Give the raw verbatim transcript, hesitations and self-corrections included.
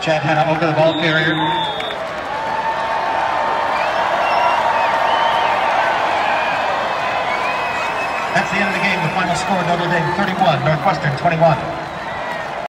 Chad Hanna over the ball carrier. That's the end of the game. The final score, Notre Dame thirty-one, Northwestern twenty-one.